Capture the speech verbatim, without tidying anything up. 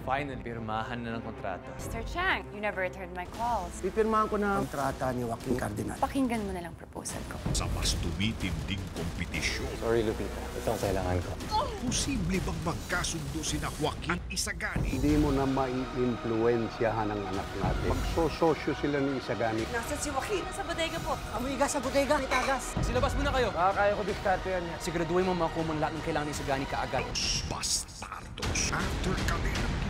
Finally, pirmahan na ng kontrata. Mister Chang, you never returned my calls. Pipirmahan ko na ang kontrata ni Joaquin Cardinal. Pakinggan mo na lang proposal ko. Sa mas tumitinding kompetisyon, Sorry, Lupita. Ito ang kailangan ko. posible bang magkasundo sina Joaquin at Isagani? Hindi mo na mai-impluensyahan ang anak natin. Magsososyo sila ni Isagani. Nasaan si Joaquin? Nasa bodega po. Amiga sa bodega, itagas. Silabas muna kayo. Makakaya ko diskarte yan. Siguraduhin mo makuha mo lahat ng kailangan ni Sagani kaagad. Los Bastardos. After Calera